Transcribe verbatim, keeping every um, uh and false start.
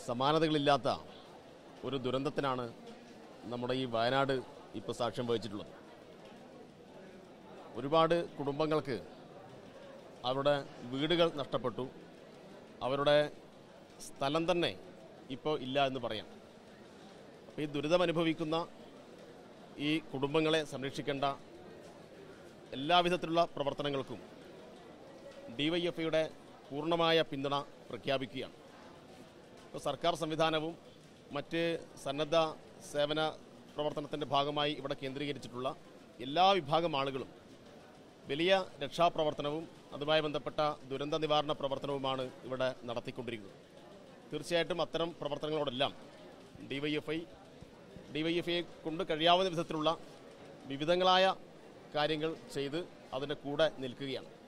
സമാനതകളില്ലാത്ത ഒരു ദുരന്തത്തിനാണ് നമ്മുടെ ഈ വയനാട് ഇപ്പോൾ സാക്ഷ്യം വഹിച്ചിട്ടുള്ളത്. ഒരുപാട് കുടുംബങ്ങൾക്ക് അവരുടെ വീടുകൾ നഷ്ടപ്പെട്ടു. അവരുടെ സ്ഥലം തന്നെ ഇപ്പോൾ ഇല്ല എന്ന് പറയാം. അപ്പോൾ ഈ ദുരിതമനുഭവിക്കുന്ന ഈ കുടുംബങ്ങളെ സംരക്ഷിക്കേണ്ട എല്ലാവിധത്തിലുള്ള പ്രവർത്തനങ്ങൾക്കും ഡി വൈ എഫ് ഐയുടെ പൂർണ്ണമായ പിന്തുണ പ്രഖ്യാപിക്കുകയാണ്. ഇപ്പോൾ സർക്കാർ സംവിധാനവും മറ്റ് സന്നദ്ധ സേവന പ്രവർത്തനത്തിൻ്റെ ഭാഗമായി ഇവിടെ കേന്ദ്രീകരിച്ചിട്ടുള്ള എല്ലാ വിഭാഗം ആളുകളും വലിയ രക്ഷാപ്രവർത്തനവും അതുമായി ബന്ധപ്പെട്ട ദുരന്ത നിവാരണ പ്രവർത്തനവുമാണ് ഇവിടെ നടത്തിക്കൊണ്ടിരിക്കുന്നത്. തീർച്ചയായിട്ടും അത്തരം പ്രവർത്തനങ്ങളോടെല്ലാം D Y F I D Y F ഐയെ കൊണ്ട് കഴിയാവുന്ന വിധത്തിലുള്ള വിവിധങ്ങളായ കാര്യങ്ങൾ ചെയ്ത് അതിൻ്റെ കൂടെ നിൽക്കുകയാണ്.